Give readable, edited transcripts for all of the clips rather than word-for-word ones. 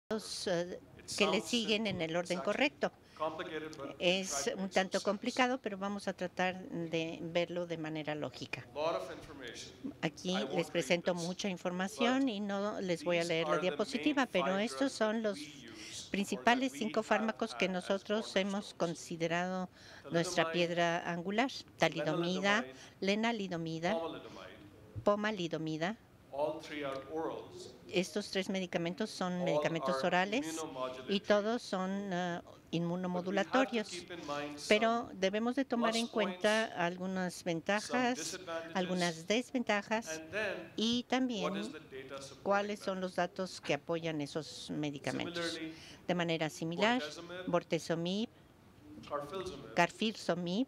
que le siguen en el orden correcto. Es un tanto complicado, pero vamos a tratar de verlo de manera lógica. Aquí les presento mucha información y no les voy a leer la diapositiva, pero estos son los principales 5 fármacos que nosotros hemos considerado nuestra piedra angular: talidomida, lenalidomida, pomalidomida. Estos 3 medicamentos son medicamentos orales y todos son inmunomodulatorios, pero debemos de tomar en cuenta algunas ventajas, algunas desventajas y también cuáles son los datos que apoyan esos medicamentos. De manera similar, bortezomib, carfilzomib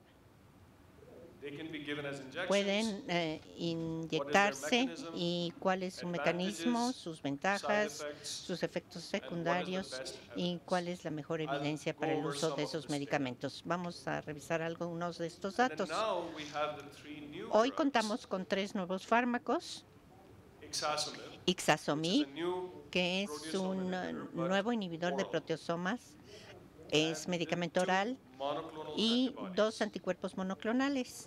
pueden inyectarse y cuál es su mecanismo, sus ventajas, sus efectos secundarios y cuál es la mejor evidencia para el uso de esos medicamentos. Vamos a revisar algunos de estos datos. Hoy contamos con 3 nuevos fármacos. Ixazomib, que es un nuevo inhibidor de proteasomas, es medicamento oral, y 2 anticuerpos monoclonales,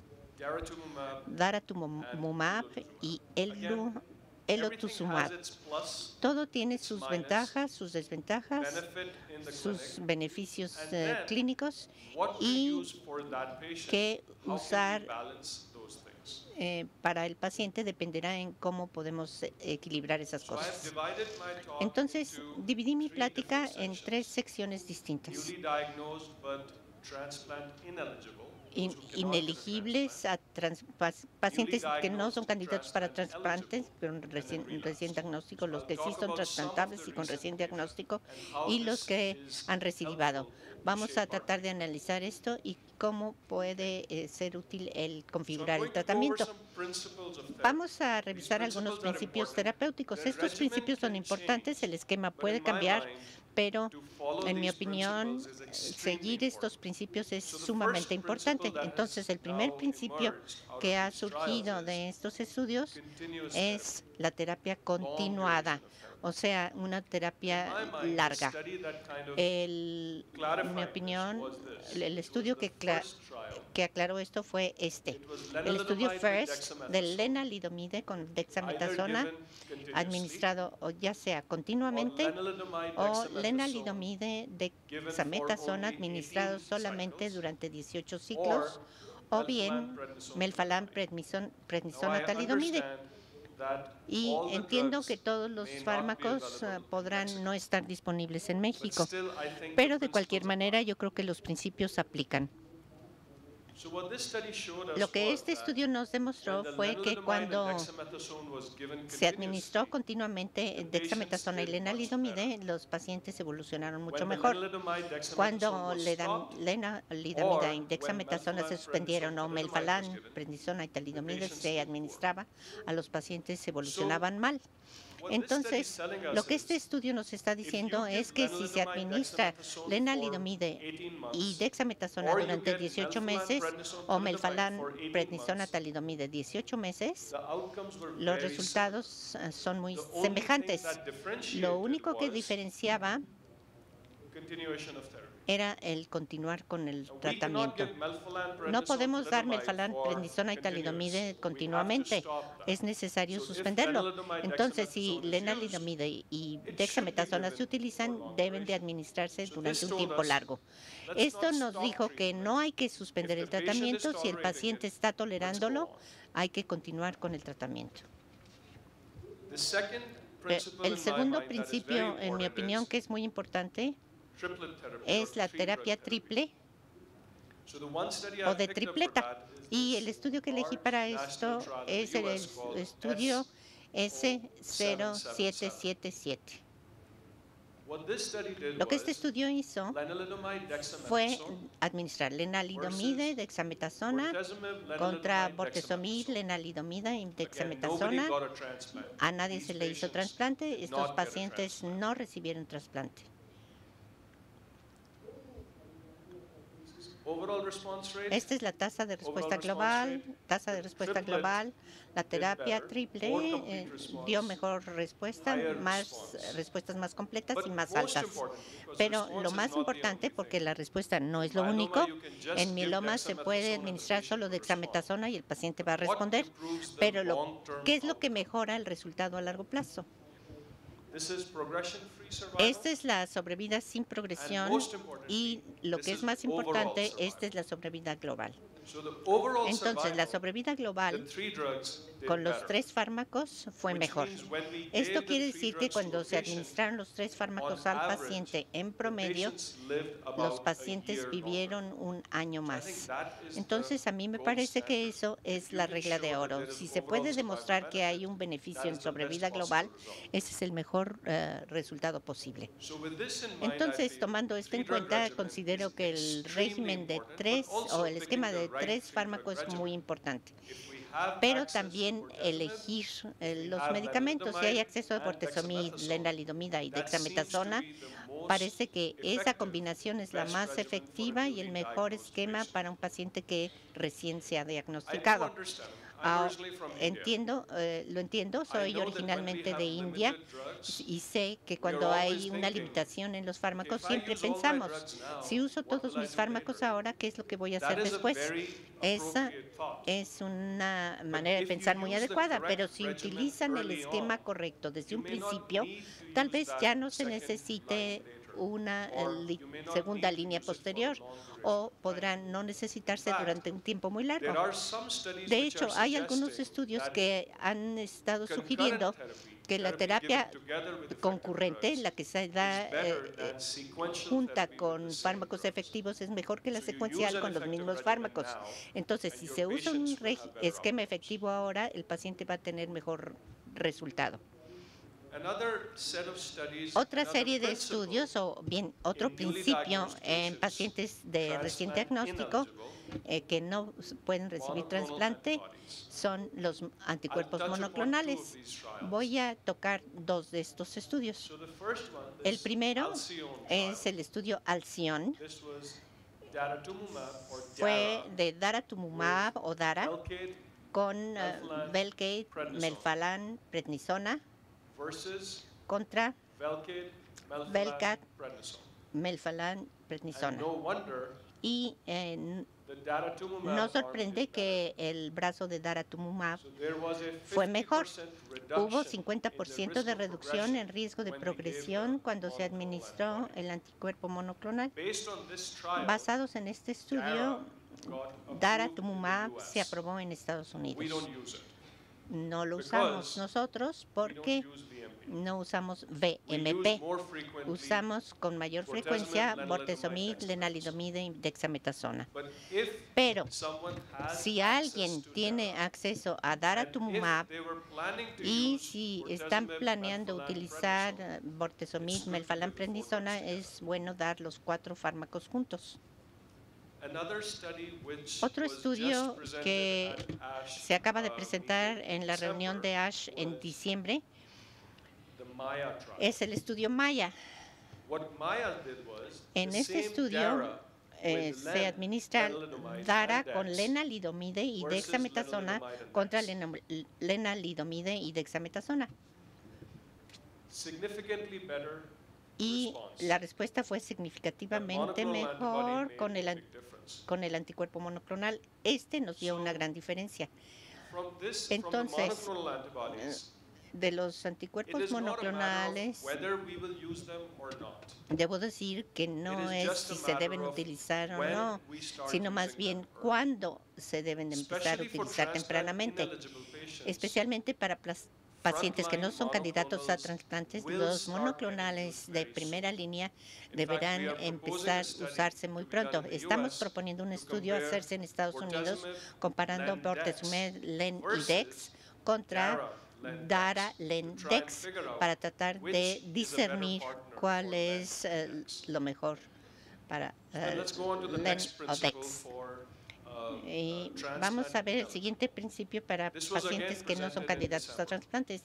daratumumab y elotuzumab. Todo tiene sus ventajas, sus desventajas, sus beneficios clínicos y qué usar para el paciente dependerá en cómo podemos equilibrar esas cosas. Entonces, dividí mi plática en 3 secciones distintas: inelegibles a pacientes que no son candidatos para trasplantes, con recién diagnóstico, los que sí son trasplantables y con recién diagnóstico, y los que han recidivado. Vamos a tratar de analizar esto y cómo puede ser útil el configurar el tratamiento. Vamos a revisar algunos principios terapéuticos. Estos principios son importantes, el esquema puede cambiar, pero en mi opinión, seguir estos principios es sumamente importante. Entonces, el primer principio que ha surgido de estos estudios es la terapia continuada, o sea, una terapia larga. En mi opinión, el estudio que aclaró esto fue el estudio FIRST del lenalidomide con dexametasona, administrado o ya sea continuamente, o lenalidomide dexametasona administrado solamente durante 18 ciclos, o bien melphalan, prednisona, talidomide. Y entiendo que todos los fármacos podrán no estar disponibles en México, pero de cualquier manera yo creo que los principios aplican. Lo que este estudio nos demostró fue que cuando se administró continuamente dexametasona y lenalidomide, los pacientes evolucionaron mucho mejor. Cuando lenalidomida y dexametasona se suspendieron o melphalan, prednisona y talidomide se administraba, a los pacientes evolucionaban mal. Entonces, lo que este estudio nos está diciendo es que si se administra lenalidomide y dexametasona durante 18 meses o melphalan, prednisona, talidomide 18 meses, los resultados son muy semejantes. Lo único que diferenciaba era el continuar con el tratamiento. No podemos dar melphalan, prednisona y talidomide continuamente. Es necesario suspenderlo. Entonces, si lenalidomide y dexametasona se utilizan, deben de administrarse durante un tiempo largo. Esto nos dijo que no hay que suspender el tratamiento. Si el paciente está tolerándolo, hay que continuar con el tratamiento. El segundo principio, en mi opinión, que es muy importante, es la terapia triple o de tripleta. Y el estudio que elegí para esto es el estudio S0777. Lo que este estudio hizo fue administrar lenalidomide, dexametasona contra bortezomib, lenalidomida y dexametasona. A nadie se le hizo trasplante. Estos pacientes no recibieron trasplante. Esta es la tasa de respuesta global. La terapia triple dio mejor respuesta, respuestas más completas y más altas. Pero lo más importante, porque la respuesta no es lo único, en mieloma se puede administrar solo dexametasona y el paciente va a responder. Pero ¿qué es lo que mejora el resultado a largo plazo? Esta es la sobrevida sin progresión y lo que es más importante, esta es la sobrevida global. Entonces, la sobrevida global con los 3 fármacos fue mejor. Esto quiere decir que cuando se administraron los 3 fármacos al paciente, en promedio, los pacientes vivieron un año más. Entonces, a mí me parece que eso es la regla de oro. Si se puede demostrar que hay un beneficio en sobrevida global, ese es el mejor resultado posible. Entonces, tomando esto en cuenta, considero que el régimen de 3 o el esquema de 3 fármacos es muy importante. Pero también elegir los medicamentos. Si hay acceso a bortezomib, lenalidomida y dexametasona, parece que esa combinación es la más efectiva y el mejor esquema para un paciente que recién se ha diagnosticado. Lo entiendo, soy originalmente de India y sé que cuando hay una limitación en los fármacos siempre pensamos, si uso todos mis fármacos ahora, ¿qué es lo que voy a hacer después? Esa es una manera de pensar muy adecuada, pero si utilizan el esquema correcto desde un principio, tal vez ya no se necesite una segunda línea posterior o podrán no necesitarse durante un tiempo muy largo. De hecho, hay algunos estudios que han estado sugiriendo que la terapia concurrente, la que se da junta con fármacos efectivos, es mejor que la secuencial con los mismos fármacos. Entonces, si se usa un esquema efectivo ahora, el paciente va a tener mejor resultado. Otra serie de estudios, o bien otro principio en pacientes de recién diagnóstico que no pueden recibir trasplante son los anticuerpos monoclonales. Voy a tocar 2 de estos estudios. El primero es el estudio Alcyone. Fue de daratumumab o Dara con Velcade, melphalan, prednisona contra Velcade, melphalan, prednisona. Y no sorprende que el brazo de daratumumab fue mejor. Hubo 50% de reducción en riesgo de progresión cuando se administró el anticuerpo monoclonal. Basados en este estudio, daratumumab se aprobó en Estados Unidos. No lo usamos nosotros porque no usamos VMP. Usamos con mayor frecuencia bortezomib, lenalidomida y dexametasona. Pero si alguien tiene acceso a daratumumab y si están planeando utilizar bortezomib, melphalan, prednisona, es bueno dar los 4 fármacos juntos. Otro estudio que se acaba de presentar en la reunión de ASH en diciembre es el estudio MAIA. En este estudio se administra Dara con lenalidomide y dexametasona contra lenalidomide y dexametasona. Y la respuesta fue significativamente mejor con el anticuerpo monoclonal. Este nos dio una gran diferencia. Entonces, de los anticuerpos monoclonales, debo decir que no es si se deben utilizar o no, sino más bien cuándo se deben empezar a utilizar tempranamente, especialmente para pacientes que no son candidatos a trasplantes. Los monoclonales de primera línea deberán empezar a usarse muy pronto. Estamos proponiendo un estudio a hacerse en Estados Unidos comparando bortezomib, len y dex contra Dara, len, dex para tratar de discernir cuál es lo mejor para len o dex. Vamos a ver el siguiente principio para This was again pacientes que no son presented in candidatos a December. trasplante.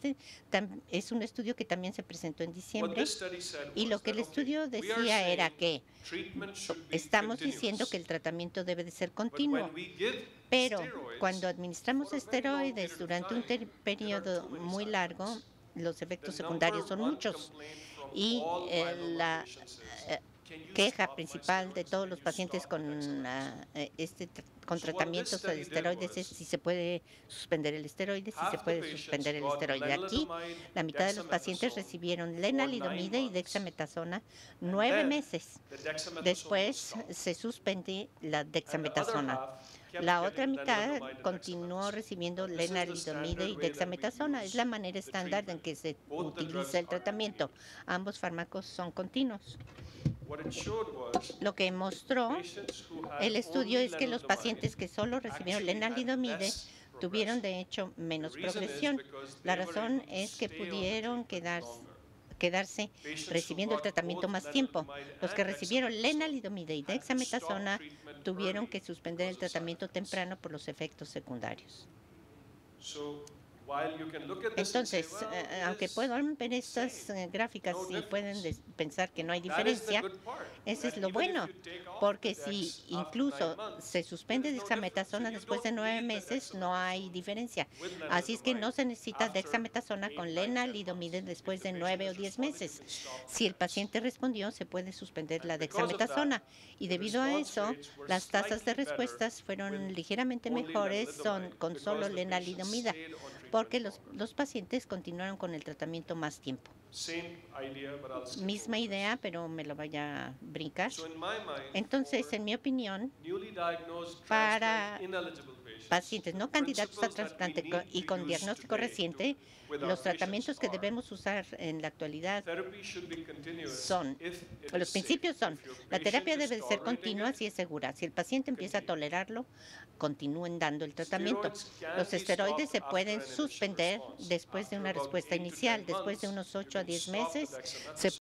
Es un estudio que también se presentó en What diciembre this study said y lo was que that, el okay, estudio we are decía era saying que treatment should be estamos diciendo que continuous. el tratamiento debe de ser But when continuo, we give pero steroids cuando administramos for a very long esteroides period of durante un time, there are periodo too many muy side largo, effects. los The efectos number secundarios son one muchos. complaint from Y all myeloma la patients is, eh, can you queja stop my principal de steroids? todos Can los you pacientes stop the con dexamethasone? con So what this tratamientos de study did esteroides es was, si se puede suspender el esteroide, si se half the puede patients suspender el got esteroide. Aquí, lenalidomide, la mitad de los pacientes dexamethasone recibieron for 9 lenalidomide y months, dexametasona and 9 then meses. the dexamethasone was Después stopped. se suspende la And the other dexametasona. half kept La otra getting mitad lenalidomide and continuó dexamethasone. recibiendo Now, this is the lenalidomide standard y way that we dexametasona. Es use la manera the estándar en treatment. que se Both the drugs utiliza el are tratamiento. continued. Ambos fármacos son continuos. What it showed was Lo que mostró patients who had el estudio only es que los pacientes que solo recibieron actually had lenalidomide less tuvieron progression. de hecho The menos reason is progresión. because La they were razón able to es que stay on the pudieron treatment longer. quedarse Patients who recibiendo el got tratamiento both más tiempo. lenalidomide Los que and recibieron dexamethasone lenalidomide y had to stop dexametasona treatment tuvieron early que suspender el because of side tratamiento effects. temprano por los efectos secundarios. So, while you can look at this and say, Entonces, well, it aunque is puedan ver estas same, gráficas no y pueden difference. pensar que no hay That is the diferencia, good part. eso es That lo even if bueno, you take off porque the si dex after 9 incluso months, se there suspende is no difference. So dexametasona you después de don't 9 need the meses, no hay dexamethasone diferencia. with Así es que no lenalidomide se necesita after dexametasona 8, con 9, 10 lenalidomide months. If después the de patient 9 o has 10 responded, you meses. can stop the Si el dex. paciente respondió, se puede suspender la And because of dexametasona. that, Y the debido a response eso, rates were las tasas de slightly better respuestas fueron with ligeramente only mejores lenalidomide con solo because the patients lenalidomida, stayed on treatment porque longer. los pacientes continuaron con el tratamiento más tiempo. Same idea, but I'll skip Misma over this. idea, pero me lo vaya a brincar. So in my mind, Entonces, for en mi opinión, newly diagnosed para transplant ineligible patients, pacientes no the candidatos a principles that we trasplante need y to con use diagnóstico today reciente, with our los patients tratamientos que are debemos usar en la actualidad therapy should be continuous son, if it los is safe. principios son, If your la terapia patient is debe de ser tolerating continua it, si es segura. Si el paciente empieza a continue. tolerarlo, continúen dando el tratamiento. Steroids can Los be esteroides stopped se after pueden an initial suspender response. después de After una about respuesta 8 to 10 inicial. Después de months, unos you 8 a can 10 stop the meses, se dexamethasone